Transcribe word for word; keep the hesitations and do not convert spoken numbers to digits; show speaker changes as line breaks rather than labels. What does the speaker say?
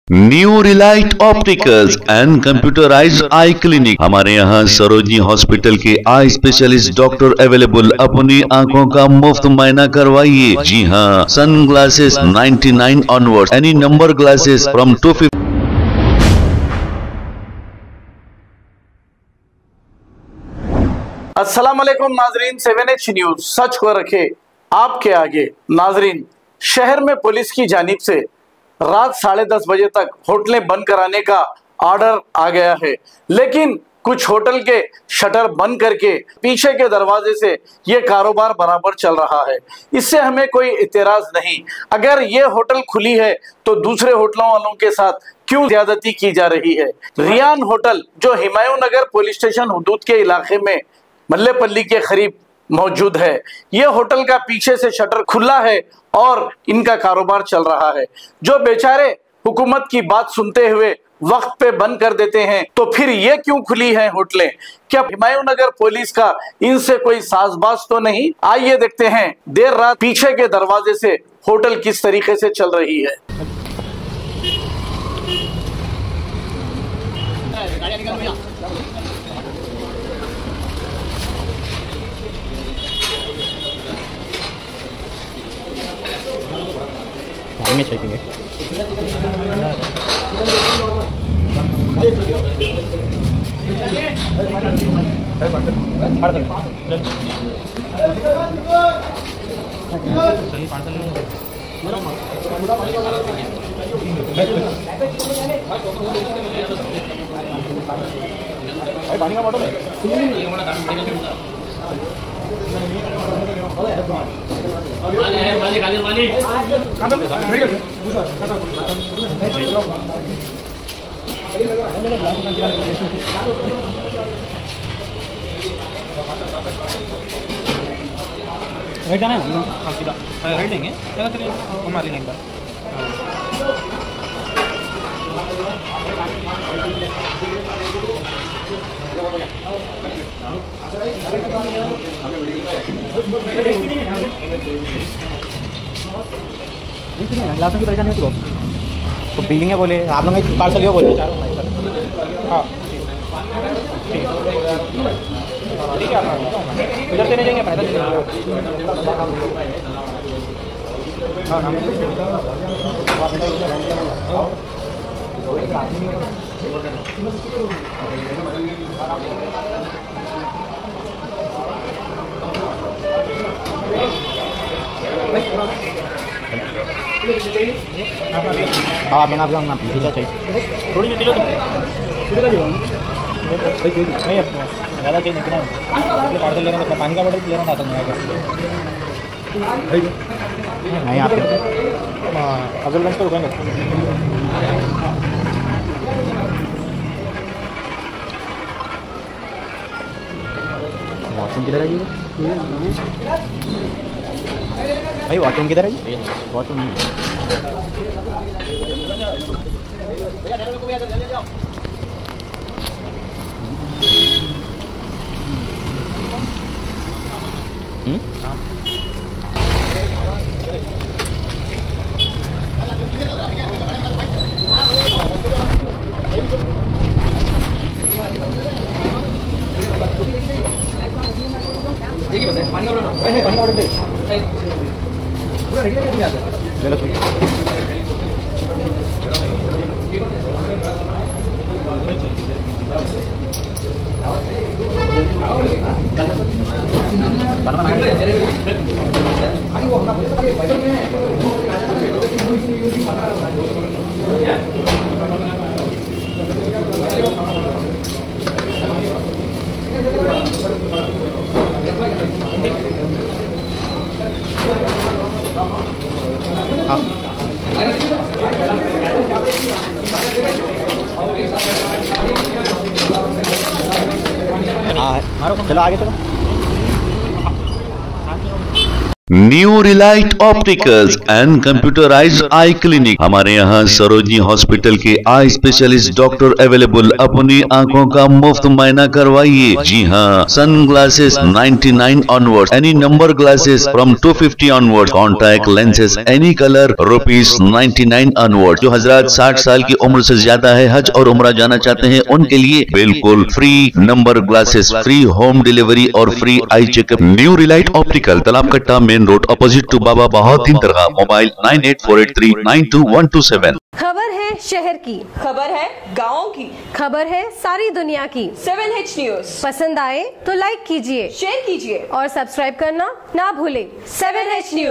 New relight opticals and computerised eye clinic. हमारे यहाँ Sarojini hospital के आई स्पेशलिस्ट डॉक्टर अवेलेबल। अपनी आंखों का मुफ्त मायना करवाइए। जी हाँ, sun glasses ninety nine onward, any number glasses from two fifty.
अस्सलाम वालेकुम नाजरीन, सेवन एच न्यूज सच को रखे आपके आगे। नाजरीन, शहर में पुलिस की जानिब से रात साढ़े दस बजे तक होटलें बंद कराने का ऑर्डर आ गया है, लेकिन कुछ होटल के शटर बंद करके पीछे के दरवाजे से ये कारोबार बराबर चल रहा है। इससे हमें कोई इतराज नहीं। अगर ये होटल खुली है तो दूसरे होटलों वालों के साथ क्यों ज्यादती की जा रही है। रियान होटल जो हुमायूं नगर पुलिस स्टेशन हुदूद के इलाके में मल्लेपल्ली के करीब मौजूद है, ये होटल का पीछे से शटर खुला है और इनका कारोबार चल रहा है। जो बेचारे हुकूमत की बात सुनते हुए वक्त पे बंद कर देते हैं, तो फिर ये क्यों खुली हैं होटलें? क्या हुमायूं नगर पुलिस का इनसे कोई साजबाज तो नहीं? आइए देखते हैं देर रात पीछे के दरवाजे से होटल किस तरीके से चल रही है।
में चेकिंग पानी का बॉटल है। राइट जाना है, हाँ सीधा राइट लेंगे, मार लेंगे एक बार। ग्लासों की परेशानी है तो बिल्डिंग है बोले आप लोग पार्सल हो बोले। हाँ ठीक है, इधर से नहीं जाएंगे पैदल। हाँ हाँ मैंने आपका पीछे चाहिए थोड़ी सी नहीं ज़्यादा चाहिए कितना पार्सल लेना था, पानी का बॉटल लेना था नहीं आप अफजलगंज पर रुकेंगे। वॉशरूम किधर है भाई? वॉशरूम किधर है? वॉशरूम
चलो आगे चलो। New relight opticals and computerised eye clinic. हमारे यहाँ सरोजनी हॉस्पिटल के आई स्पेशलिस्ट डॉक्टर अवेलेबल। अपनी आंखों का मुफ्त मायना करवाइए। जी हाँ, सन ग्लासेस निन्यानवे onward, any number glasses from two fifty onward, contact lenses any colour rupees निन्यानवे ऑनवर्ड। जो हजरत साठ साल की उम्र से ज्यादा है, हज और उम्रा जाना चाहते हैं, उनके लिए बिल्कुल free number glasses, free home delivery और free eye checkup. New relight optical, Talab Katta, main road, opposite to Baba Bahauddin दरगाह। Mobile nine eight four eight three nine two one two seven.
खबर है शहर की,
खबर है गाँव की,
खबर है सारी दुनिया की।
सेवन एच न्यूज
पसंद आए तो लाइक कीजिए,
शेयर कीजिए
और सब्सक्राइब करना ना भूले।
Seven H news.